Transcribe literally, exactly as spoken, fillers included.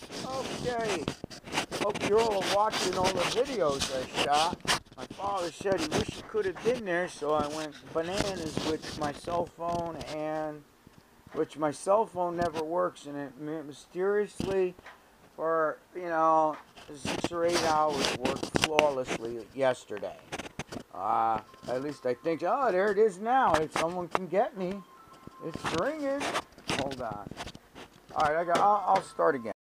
Okay, hope you're all watching all the videos I shot. My father said he wished he could have been there, so I went bananas with my cell phone, and which my cell phone never works, and it mysteriously, for, you know, six or eight hours, worked flawlessly yesterday. Uh, at least I think, oh, there it is now. If someone can get me, it's ringing. Hold on. All right, I got, I'll, I'll start again.